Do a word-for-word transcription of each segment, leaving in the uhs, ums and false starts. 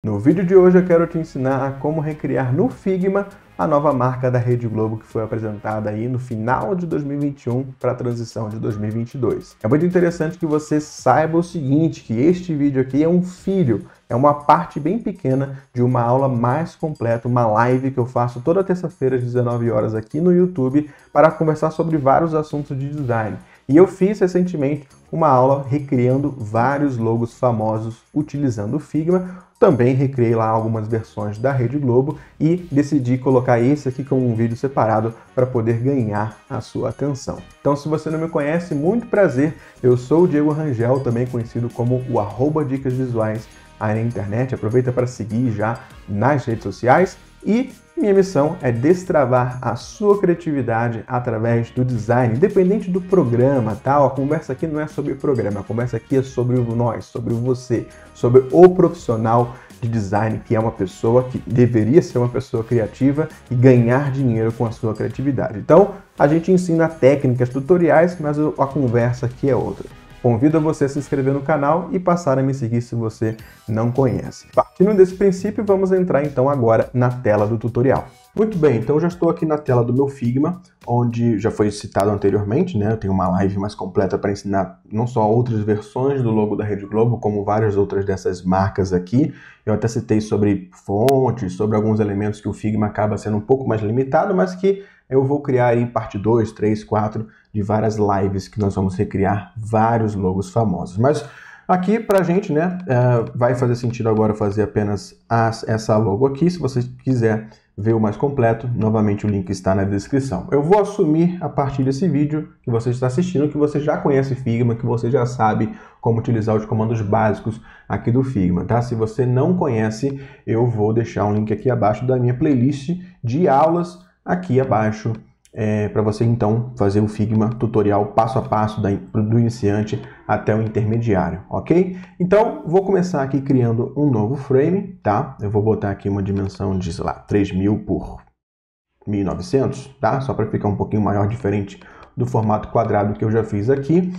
No vídeo de hoje eu quero te ensinar a como recriar no Figma a nova marca da Rede Globo que foi apresentada aí no final de dois mil e vinte e um para a transição de dois mil e vinte e dois. É muito interessante que você saiba o seguinte, que este vídeo aqui é um filho, é uma parte bem pequena de uma aula mais completa, uma live que eu faço toda terça-feira às dezenove horas aqui no YouTube para conversar sobre vários assuntos de design. E eu fiz recentemente uma aula recriando vários logos famosos utilizando o Figma. Também recriei lá algumas versões da Rede Globo e decidi colocar esse aqui como um vídeo separado para poder ganhar a sua atenção. Então, se você não me conhece, muito prazer, eu sou o Diego Rangel, também conhecido como o arroba Dicas Visuais aí na internet. Aproveita para seguir já nas redes sociais e minha missão é destravar a sua criatividade através do design, independente do programa, tá? A conversa aqui não é sobre o programa, a conversa aqui é sobre o nós, sobre você, sobre o profissional de design, que é uma pessoa que deveria ser uma pessoa criativa e ganhar dinheiro com a sua criatividade. Então, a gente ensina técnicas, tutoriais, mas a conversa aqui é outra. Convido você a se inscrever no canal e passar a me seguir se você não conhece. Partindo desse princípio, vamos entrar então agora na tela do tutorial. Muito bem, então eu já estou aqui na tela do meu Figma, onde já foi citado anteriormente, né? Eu tenho uma live mais completa para ensinar não só outras versões do logo da Rede Globo, como várias outras dessas marcas aqui. Eu até citei sobre fontes, sobre alguns elementos que o Figma acaba sendo um pouco mais limitado, mas que eu vou criar aí parte dois, três, quatro de várias lives que nós vamos recriar vários logos famosos. Mas aqui pra gente, né, uh, vai fazer sentido agora fazer apenas as, essa logo aqui. Se você quiser ver o mais completo, novamente o link está na descrição. Eu vou assumir a partir desse vídeo que você está assistindo, que você já conhece Figma, que você já sabe como utilizar os comandos básicos aqui do Figma, tá? Se você não conhece, eu vou deixar um link aqui abaixo da minha playlist de aulas aqui abaixo, é, para você então fazer o Figma tutorial passo a passo da, do iniciante até o intermediário, ok? Então, vou começar aqui criando um novo frame, tá? Eu vou botar aqui uma dimensão de, sei lá, três mil por mil e novecentos, tá? Só para ficar um pouquinho maior, diferente do formato quadrado que eu já fiz aqui.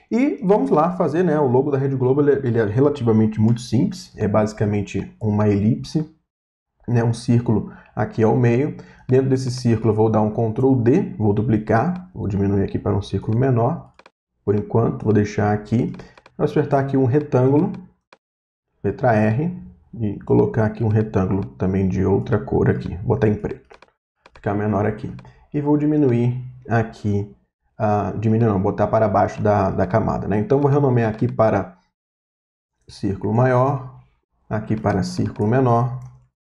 E vamos lá fazer, né? O logo da Rede Globo, ele é, ele é relativamente muito simples, é basicamente uma elipse, né, um círculo aqui ao meio. Dentro desse círculo eu vou dar um control D, vou duplicar, vou diminuir aqui para um círculo menor. Por enquanto, vou deixar aqui. Vou apertar aqui um retângulo, letra R, e colocar aqui um retângulo também de outra cor aqui. Vou botar em preto, ficar menor aqui. E vou diminuir aqui, uh, diminuir não, botar para baixo da, da camada, né? Então vou renomear aqui para círculo maior, aqui para círculo menor,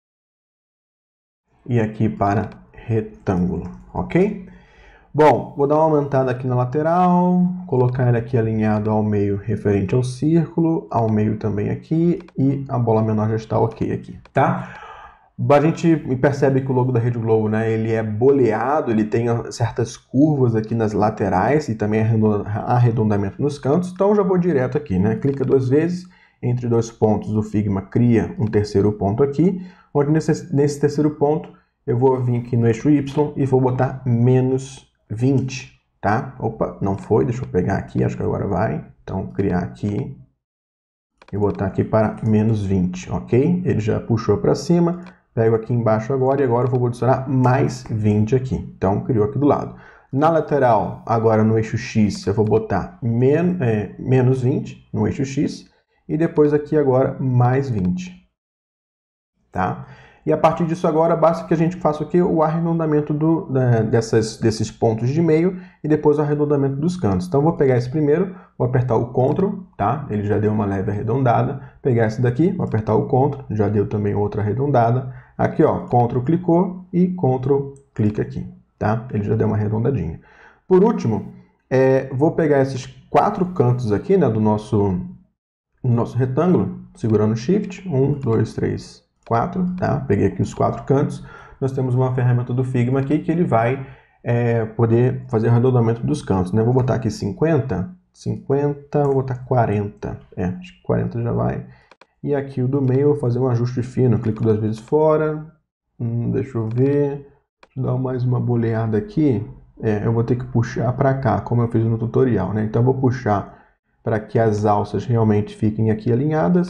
e aqui para retângulo, ok? Bom, vou dar uma aumentada aqui na lateral, colocar ele aqui alinhado ao meio referente ao círculo, ao meio também aqui, e a bola menor já está ok aqui, tá? A gente percebe que o logo da Rede Globo, né, ele é boleado, ele tem certas curvas aqui nas laterais e também arredondamento nos cantos, então já vou direto aqui, né? Clica duas vezes, entre dois pontos o Figma cria um terceiro ponto aqui, onde nesse, nesse terceiro ponto eu vou vir aqui no eixo Y e vou botar menos vinte, tá? Opa, não foi, deixa eu pegar aqui, acho que agora vai. Então, criar aqui e botar aqui para menos vinte, ok? Ele já puxou para cima, pego aqui embaixo agora e agora eu vou adicionar mais vinte aqui. Então, criou aqui do lado. Na lateral, agora no eixo X, eu vou botar men é, menos vinte no eixo X e depois aqui agora mais vinte, tá? E a partir disso agora, basta que a gente faça aqui o arredondamento do, da, dessas, desses pontos de meio e depois o arredondamento dos cantos. Então, vou pegar esse primeiro, vou apertar o Ctrl, tá? Ele já deu uma leve arredondada. Pegar esse daqui, vou apertar o Ctrl, já deu também outra arredondada. Aqui, ó, Ctrl clicou e Ctrl clica aqui, tá? Ele já deu uma arredondadinha. Por último, é, vou pegar esses quatro cantos aqui, né, do nosso, do nosso retângulo, segurando o Shift, um, dois, três, quatro, tá? Peguei aqui os quatro cantos. Nós temos uma ferramenta do Figma aqui que ele vai é, poder fazer o arredondamento dos cantos, né? Vou botar aqui cinquenta, cinquenta, vou botar quarenta, é, acho que quarenta já vai. E aqui o do meio eu vou fazer um ajuste fino, clico duas vezes fora, hum, deixa eu ver, deixa eu dar mais uma boleada aqui, é, eu vou ter que puxar para cá, como eu fiz no tutorial, né? Então eu vou puxar para que as alças realmente fiquem aqui alinhadas.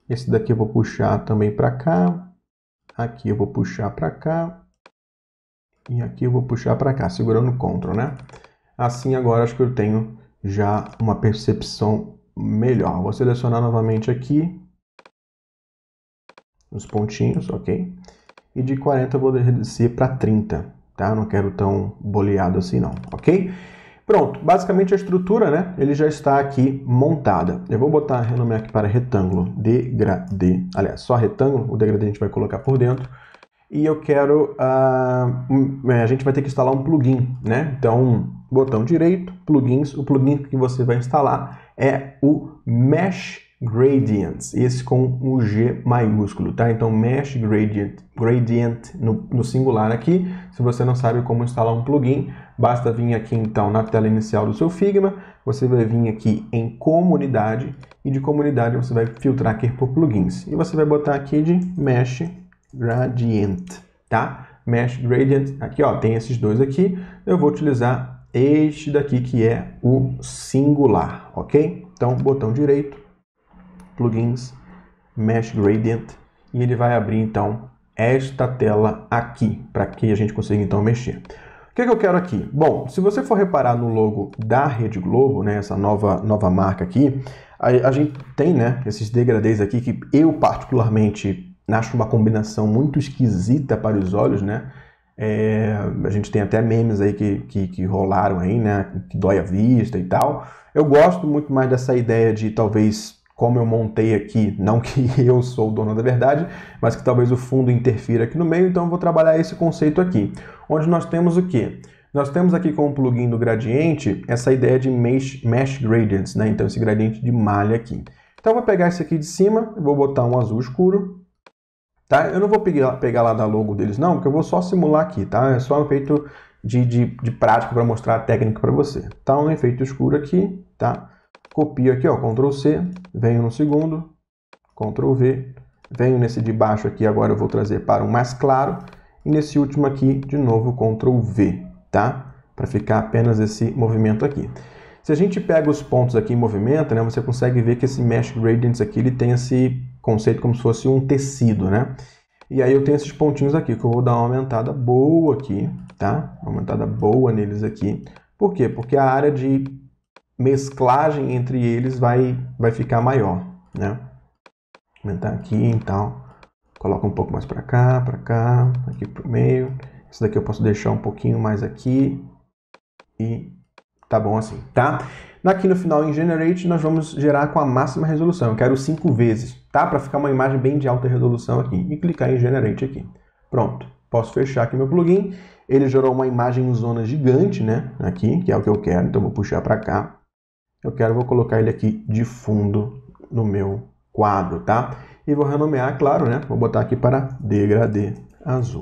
Esse daqui eu vou puxar também para cá. Aqui eu vou puxar para cá. E aqui eu vou puxar para cá, segurando o Ctrl, né? Assim agora acho que eu tenho já uma percepção melhor. Vou selecionar novamente aqui os pontinhos, ok? E de quarenta eu vou descer para trinta, tá? Não quero tão boleado assim não, ok? Pronto, basicamente a estrutura, né? Ele já está aqui montada. Eu vou botar, renomear aqui para retângulo degradê. Aliás, só retângulo, o degradê a gente vai colocar por dentro. E eu quero, uh, um, a gente vai ter que instalar um plugin, né? Então, botão direito, plugins, o plugin que você vai instalar é o Mesh Gradients, esse com o G maiúsculo, tá? Então, Mesh Gradient, Gradient no, no singular aqui. Se você não sabe como instalar um plugin, basta vir aqui então na tela inicial do seu Figma, você vai vir aqui em comunidade e de comunidade você vai filtrar aqui por plugins. E você vai botar aqui de Mesh Gradient, tá? Mesh Gradient, aqui ó, tem esses dois aqui. Eu vou utilizar este daqui que é o singular, ok? Então, botão direito, plugins, Mesh Gradient, e ele vai abrir então esta tela aqui, para que a gente consiga então mexer. O que, é que eu quero aqui? Bom, se você for reparar no logo da Rede Globo, né, essa nova, nova marca aqui, a, a gente tem, né, esses degradês aqui que eu particularmente acho uma combinação muito esquisita para os olhos, né? É, a gente tem até memes aí que, que, que rolaram aí, né? Que dói a vista e tal. Eu gosto muito mais dessa ideia de talvez, como eu montei aqui, não que eu sou o dono da verdade, mas que talvez o fundo interfira aqui no meio, então eu vou trabalhar esse conceito aqui. Onde nós temos o quê? Nós temos aqui com o plugin do gradiente essa ideia de mesh, mesh gradients, né? Então esse gradiente de malha aqui. Então eu vou pegar esse aqui de cima, vou botar um azul escuro. Tá? Eu não vou pegar, pegar lá da logo deles não, porque eu vou só simular aqui, tá? É só um efeito de, de, de prática para mostrar a técnica para você. Tá um efeito escuro aqui, tá? Copio aqui, ó, control C, venho no segundo, control V, venho nesse de baixo aqui, agora eu vou trazer para um mais claro, e nesse último aqui, de novo, control V, tá? Para ficar apenas esse movimento aqui. Se a gente pega os pontos aqui em movimento, né, você consegue ver que esse Mesh Gradients aqui, ele tem esse conceito como se fosse um tecido, né? E aí eu tenho esses pontinhos aqui, que eu vou dar uma aumentada boa aqui, tá? Uma aumentada boa neles aqui. Por quê? Porque a área de mesclagem entre eles vai, vai ficar maior, né? Aumentar aqui, então. Coloca um pouco mais para cá, para cá, aqui pro meio. Esse daqui eu posso deixar um pouquinho mais aqui. E tá bom assim, tá? Aqui no final em Generate nós vamos gerar com a máxima resolução. Eu quero cinco vezes, tá? Para ficar uma imagem bem de alta resolução aqui. E clicar em Generate aqui. Pronto. Posso fechar aqui meu plugin. Ele gerou uma imagem em zona gigante, né? Aqui, que é o que eu quero. Então vou puxar para cá. Eu quero, vou colocar ele aqui de fundo no meu quadro, tá? E vou renomear, claro, né? Vou botar aqui para degradê azul.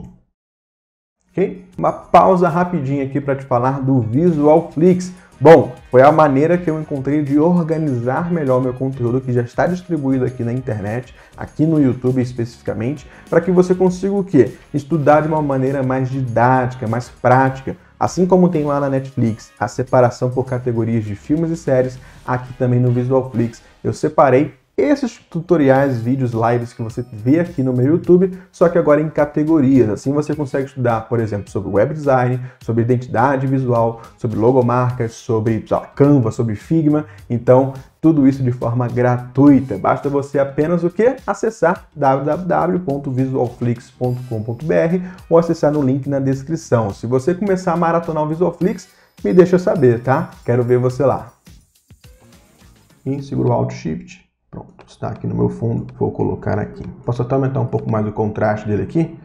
Ok? Uma pausa rapidinha aqui para te falar do VisualFlix. Bom, foi a maneira que eu encontrei de organizar melhor meu conteúdo que já está distribuído aqui na internet, aqui no YouTube especificamente, para que você consiga o quê? Estudar de uma maneira mais didática, mais prática. Assim como tem lá na Netflix a separação por categorias de filmes e séries, aqui também no VisualFlix eu separei esses tutoriais, vídeos, lives que você vê aqui no meu YouTube, só que agora em categorias. Assim você consegue estudar, por exemplo, sobre web design, sobre identidade visual, sobre logomarcas, sobre lá, Canva, sobre Figma. Então, tudo isso de forma gratuita. Basta você apenas o quê? Acessar w w w ponto visualflix ponto com ponto b r ou acessar no link na descrição. Se você começar a maratonar o VisualFlix, me deixa saber, tá? Quero ver você lá. E seguro o Alt Shift. Pronto, está aqui no meu fundo, vou colocar aqui. Posso até aumentar um pouco mais o contraste dele aqui,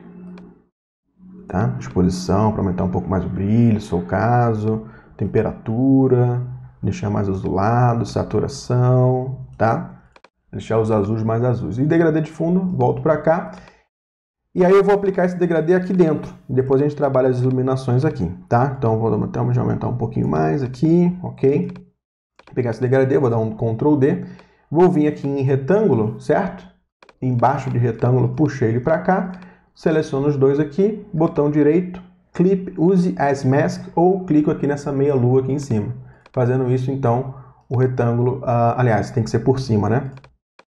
tá? Exposição, para aumentar um pouco mais o brilho, se for o caso, temperatura, deixar mais azulado, saturação, tá? Deixar os azuis mais azuis. E degradê de fundo, volto para cá. E aí eu vou aplicar esse degradê aqui dentro. Depois a gente trabalha as iluminações aqui, tá? Então vou até aumentar um pouquinho mais aqui, ok? Vou pegar esse degradê, vou dar um control D. Vou vir aqui em retângulo, certo? Embaixo de retângulo, puxei ele para cá. Seleciono os dois aqui, botão direito, clip, use as mask ou clico aqui nessa meia lua aqui em cima. Fazendo isso, então, o retângulo, uh, aliás, tem que ser por cima, né?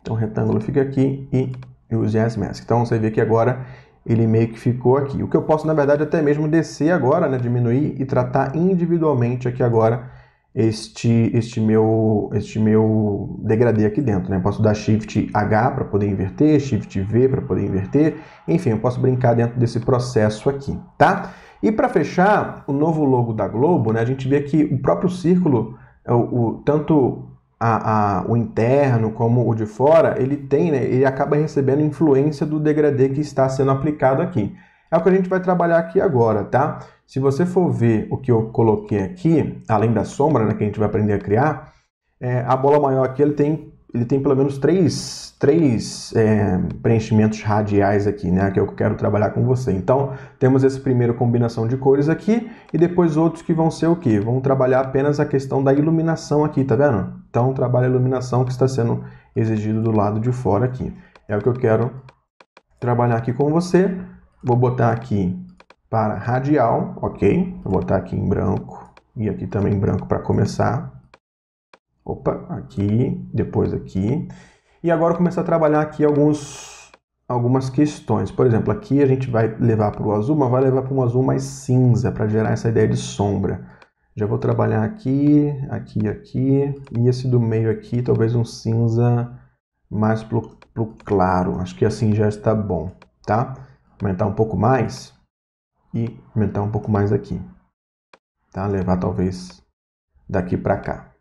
Então o retângulo fica aqui e use as mask. Então você vê que agora ele meio que ficou aqui. O que eu posso, na verdade, até mesmo descer agora, né, diminuir e tratar individualmente aqui agora este, este, meu, este meu degradê aqui dentro, né? Eu posso dar Shift H para poder inverter, Shift V para poder inverter, enfim, eu posso brincar dentro desse processo aqui, tá? E para fechar, o novo logo da Globo, né, a gente vê que o próprio círculo, o, o, tanto a, a, o interno como o de fora, ele tem, né, ele acaba recebendo influência do degradê que está sendo aplicado aqui. É o que a gente vai trabalhar aqui agora, tá? Se você for ver o que eu coloquei aqui, além da sombra, né, que a gente vai aprender a criar, é, a bola maior aqui ele tem, ele tem pelo menos três, três é, preenchimentos radiais aqui, né, que eu quero trabalhar com você. Então, temos esse primeiro combinação de cores aqui e depois outros que vão ser o quê? Vão trabalhar apenas a questão da iluminação aqui, tá vendo? Então, trabalha a iluminação que está sendo exigido do lado de fora aqui. É o que eu quero trabalhar aqui com você. Vou botar aqui para radial, ok? Vou botar aqui em branco e aqui também em branco para começar. Opa, aqui, depois aqui. E agora começar a trabalhar aqui alguns, algumas questões. Por exemplo, aqui a gente vai levar para o azul, mas vai levar para um azul mais cinza para gerar essa ideia de sombra. Já vou trabalhar aqui, aqui, aqui. E esse do meio aqui, talvez um cinza mais pro, pro claro. Acho que assim já está bom, tá? Aumentar um pouco mais e aumentar um pouco mais aqui, tá? Levar talvez daqui para cá,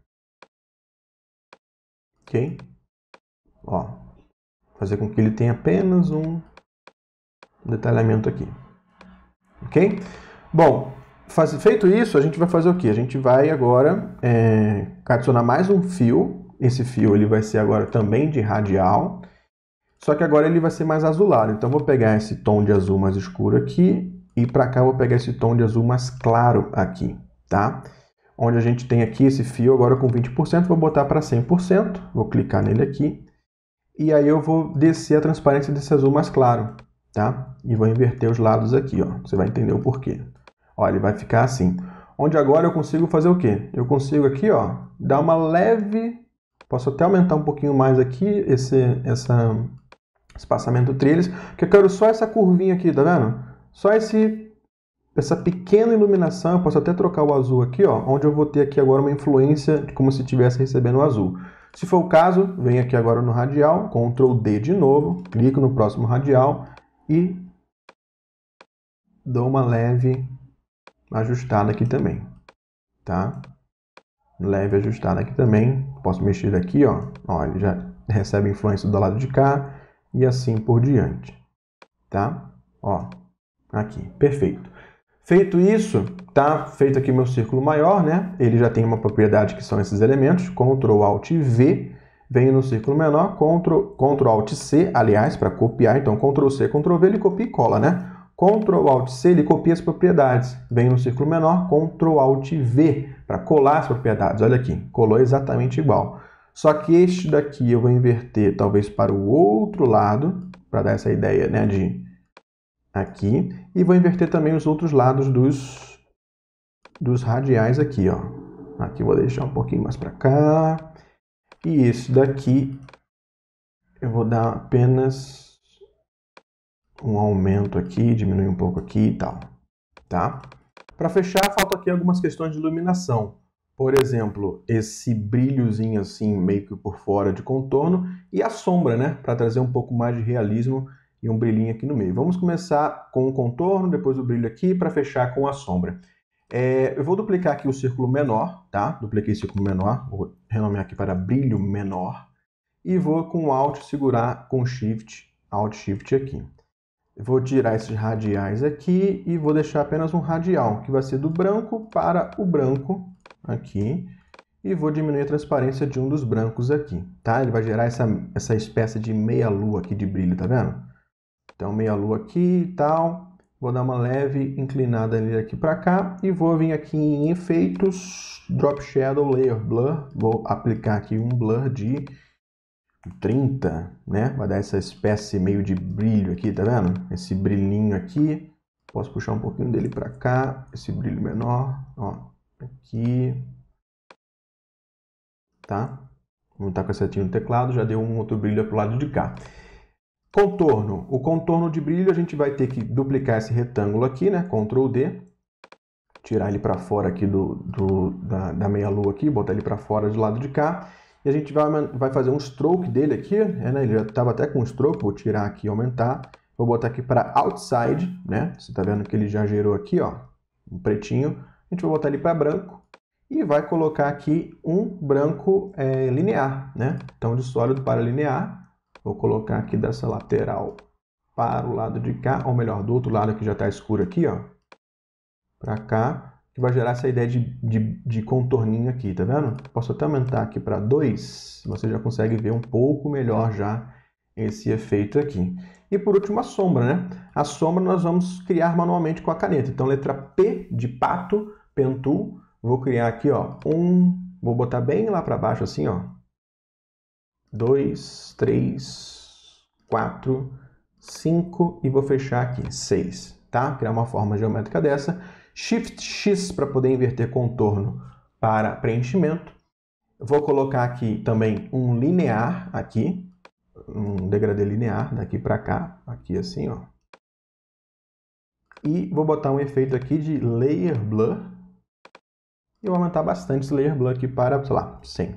ok? Ó, fazer com que ele tenha apenas um detalhamento aqui, ok? Bom, faz, feito isso, a gente vai fazer o que? A gente vai agora é, adicionar mais um fio. Esse fio ele vai ser agora também de radial. Só que agora ele vai ser mais azulado. Então, vou pegar esse tom de azul mais escuro aqui. E para cá, eu vou pegar esse tom de azul mais claro aqui, tá? Onde a gente tem aqui esse fio agora com vinte por cento. Vou botar para cem por cento. Vou clicar nele aqui. E aí, eu vou descer a transparência desse azul mais claro, tá? E vou inverter os lados aqui, ó. Você vai entender o porquê. Ó, ele vai ficar assim. Onde agora eu consigo fazer o quê? Eu consigo aqui, ó, dar uma leve... Posso até aumentar um pouquinho mais aqui esse... essa... espaçamento trilhos, que eu quero só essa curvinha aqui, tá vendo? Só esse, essa pequena iluminação, eu posso até trocar o azul aqui, ó, onde eu vou ter aqui agora uma influência de como se estivesse recebendo o azul. Se for o caso, venho aqui agora no radial, control D de novo, clico no próximo radial e dou uma leve ajustada aqui também, tá? Leve ajustada aqui também, posso mexer aqui, ó, ó, ele já recebe influência do lado de cá, e assim por diante, tá? Ó, aqui, perfeito. Feito isso, tá feito aqui meu círculo maior, né? Ele já tem uma propriedade que são esses elementos, control alt V, venho no círculo menor, control alt C, aliás, para copiar, então control C, control V, ele copia e cola, né? control alt C, ele copia as propriedades, venho no círculo menor, control alt V, para colar as propriedades, olha aqui, colou exatamente igual. Só que este daqui eu vou inverter talvez para o outro lado, para dar essa ideia, né, de aqui. E vou inverter também os outros lados dos, dos radiais aqui, ó. Aqui eu vou deixar um pouquinho mais para cá. E esse daqui eu vou dar apenas um aumento aqui, diminuir um pouco aqui e tal, tá? Para fechar, falta aqui algumas questões de iluminação. Por exemplo, esse brilhozinho assim, meio que por fora de contorno, e a sombra, né? Para trazer um pouco mais de realismo e um brilhinho aqui no meio. Vamos começar com o contorno, depois o brilho aqui, para fechar com a sombra. É, eu vou duplicar aqui o círculo menor, tá? Dupliquei o círculo menor, vou renomear aqui para brilho menor, e vou com Alt segurar com Shift, Alt Shift aqui. Eu vou tirar esses radiais aqui e vou deixar apenas um radial, que vai ser do branco para o branco, aqui, e vou diminuir a transparência de um dos brancos aqui, tá? Ele vai gerar essa, essa espécie de meia-lua aqui de brilho, tá vendo? Então, meia-lua aqui e tal, vou dar uma leve inclinada nele aqui para cá, e vou vir aqui em efeitos, Drop Shadow Layer Blur, vou aplicar aqui um blur de trinta, né? Vai dar essa espécie meio de brilho aqui, tá vendo? Esse brilhinho aqui, posso puxar um pouquinho dele para cá, esse brilho menor, ó. Aqui, tá? Vamos estar com a setinha no teclado, já deu um outro brilho para o lado de cá. Contorno. O contorno de brilho a gente vai ter que duplicar esse retângulo aqui, né? control D. Tirar ele para fora aqui do, do, da, da meia-lua aqui, botar ele para fora do lado de cá. E a gente vai, vai fazer um stroke dele aqui, é, né? Ele já estava até com stroke, vou tirar aqui e aumentar. Vou botar aqui para outside, né? Você está vendo que ele já gerou aqui, ó, um pretinho. A gente vai botar ele para branco e vai colocar aqui um branco é, linear, né? Então, de sólido para linear. Vou colocar aqui dessa lateral para o lado de cá, ou melhor, do outro lado que já está escuro aqui, ó. Para cá, que vai gerar essa ideia de, de, de contorninho aqui, tá vendo? Posso até aumentar aqui para dois, você já consegue ver um pouco melhor já esse efeito aqui. E por último, a sombra, né? A sombra nós vamos criar manualmente com a caneta. Então, letra P de pato, Pen Tool, vou criar aqui, ó, um, vou botar bem lá para baixo assim, ó. Dois, três, quatro, cinco e vou fechar aqui, seis, tá? Criar uma forma geométrica dessa. Shift X para poder inverter contorno para preenchimento. Vou colocar aqui também um linear aqui, um degradê linear daqui para cá, aqui assim, ó. E vou botar um efeito aqui de Layer Blur. E vou aumentar bastante esse Layer Blur aqui para, sei lá, cem.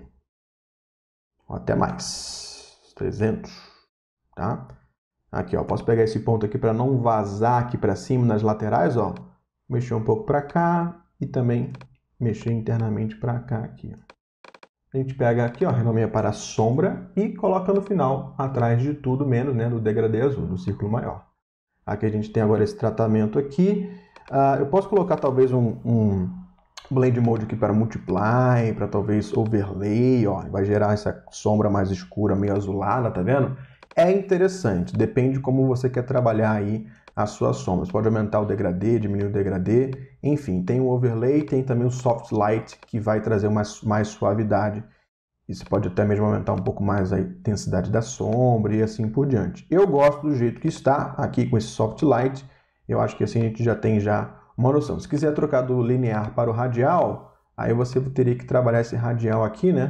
Ou até mais, trezentos, tá? Aqui, ó, posso pegar esse ponto aqui para não vazar aqui para cima nas laterais, ó. Mexer um pouco para cá e também mexer internamente para cá aqui. A gente pega aqui, ó, renomeia para sombra e coloca no final, atrás de tudo menos, né, do degradê azul, do círculo maior. Aqui a gente tem agora esse tratamento aqui. Uh, eu posso colocar talvez um, um blend mode aqui para multiply, para talvez overlay, ó, vai gerar essa sombra mais escura, meio azulada, tá vendo? É interessante, depende de como você quer trabalhar aí as suas sombras. Pode aumentar o degradê, diminuir o degradê, enfim, tem o overlay, tem também o soft light, que vai trazer mais, mais suavidade. E você pode até mesmo aumentar um pouco mais a intensidade da sombra e assim por diante. Eu gosto do jeito que está aqui com esse soft light, eu acho que assim a gente já tem já uma noção. Se quiser trocar do linear para o radial, aí você teria que trabalhar esse radial aqui, né?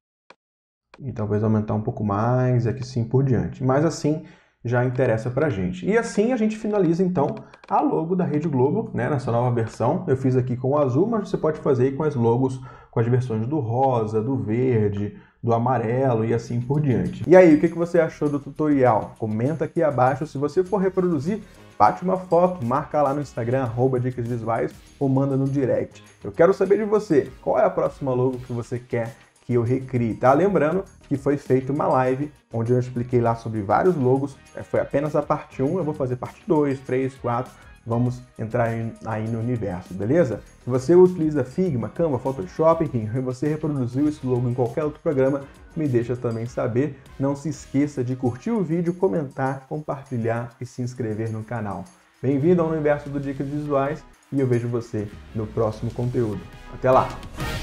E talvez aumentar um pouco mais, e aqui sim por diante. Mas assim já interessa pra gente. E assim a gente finaliza então a logo da Rede Globo, né, nessa nova versão. Eu fiz aqui com o azul, mas você pode fazer aí com as logos, com as versões do rosa, do verde, do amarelo e assim por diante. E aí, o que você achou do tutorial? Comenta aqui abaixo. Se você for reproduzir, bate uma foto, marca lá no Instagram, arroba Dicas Visuais, ou manda no direct. Eu quero saber de você, qual é a próxima logo que você quer que eu recrie, tá? Lembrando que foi feita uma live onde eu expliquei lá sobre vários logos, foi apenas a parte um, eu vou fazer parte dois, três, quatro, vamos entrar aí no universo, beleza? Se você utiliza Figma, Canva, Photoshop, enfim, você reproduziu esse logo em qualquer outro programa, me deixa também saber. Não se esqueça de curtir o vídeo, comentar, compartilhar e se inscrever no canal. Bem-vindo ao universo do Dicas Visuais e eu vejo você no próximo conteúdo. Até lá!